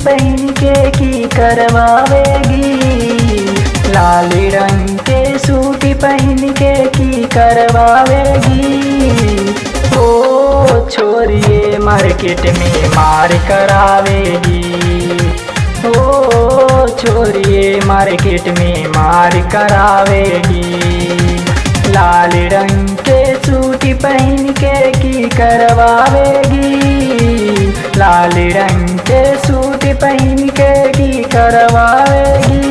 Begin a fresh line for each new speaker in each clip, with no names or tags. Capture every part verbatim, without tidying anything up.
पहन के की करवावेगी। लाल रंग के सूट पहन के की करवावेगी। ओ छोरिए मार्केट में मार करावेगी। ओ छोरिए मार्केट में मार करावेगी। लाल रंग के सूट पहन के की करवावेगी। लाल रंग के सूट पहन के की करवावेगी।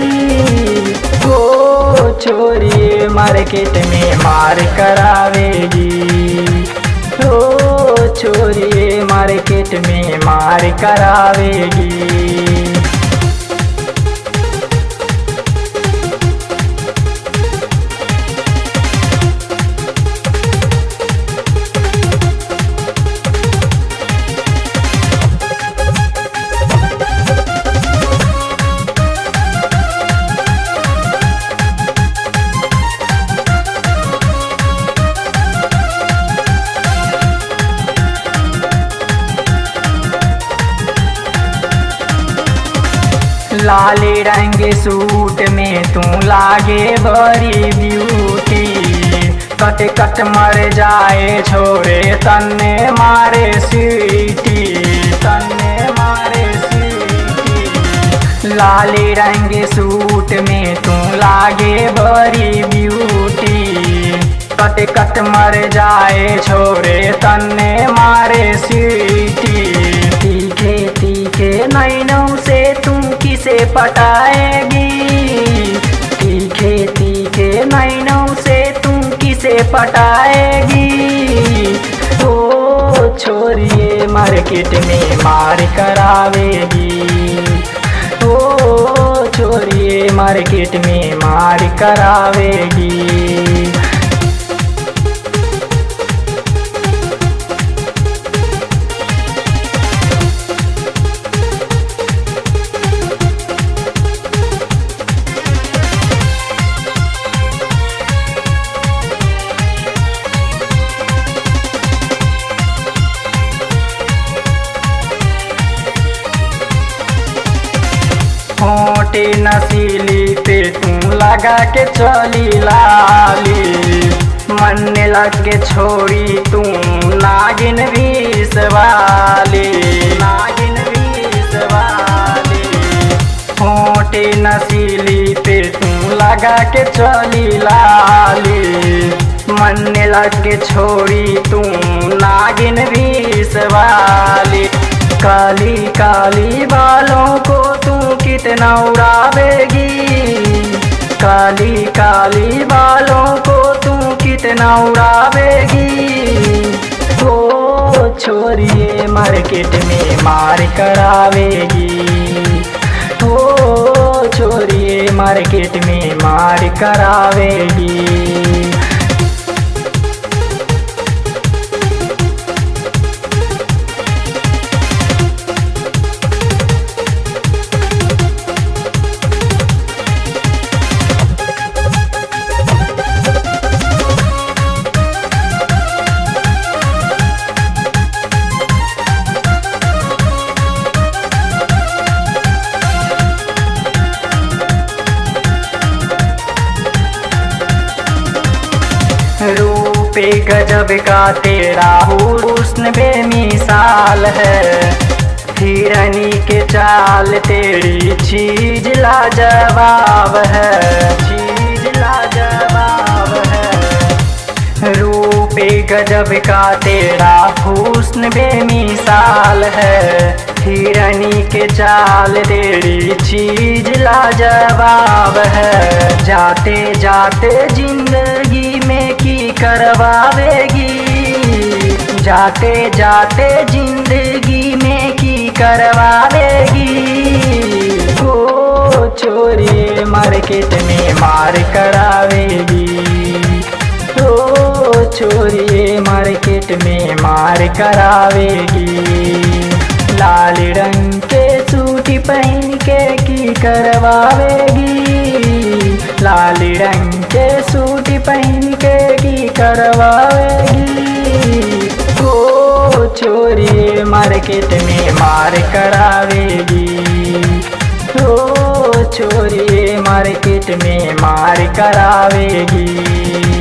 ओ छोरिए मार्केट में मार करावेगी। ओ छोरिए मार्केट में मार करावेगी। लाल रंग सूट में तू लागे बड़ी ब्यूटी। कट कट मर जाए छोरे तन्ने मारे सीटी। तन्ने मारे सीटी। लाल रंग सूट में तू लागे बड़ी ब्यूटी। कट कट मर जाए छोरे तन्ने मारे सीटी। तीखे तीखे नैनों से तू किसे पटाएगी। तीखे तीखे नैनों से तू किसे पटाएगी। ओ छोरिए मार्केट में मार करावेगी। ओ छोरिए मार्केट में मार करावेगी। होटे नसीली पे तू लगा के चली लाली। मन लगे छोड़ी तू नागिन भीस वाली। नागिन भीस वाली। होटे नसीली पे तू लगा के चली लाली। मन लगे छोड़ी तू नागिन भीस वाली। काली काली बालों को तू कितना उड़ावेगी। काली काली बालों को तू कितना उड़ावेगी। ओ छोरिए मार्केट में मार करावेगी। ओ छोरिए मार्केट में मार करावेगी। रूपे गजब का तेरा हुस्न बेमिसाल है। हिरनी के चाल तेरी चीज लाजवाब है। चीज लाजवाब है। रूपे गजब का तेरा हुस्न बेमिसाल है। हिरनी के चाल तेरी चीज लाजवाब है। जाते जाते जिंदगी में की करवावेगी। जाते जाते जिंदगी में की करवावेगी। ओ छोरी मार्केट में मार करावेगी। ओ छोरी मार्केट में मार करावेगी। लाल रंग के सूट पहन के की करवावेगी। लाल रंग के सूट पहन के की करवावेगी। ओ छोरी मार्केट में मार करावेगी। छोरी मार्केट में मार करावेगी।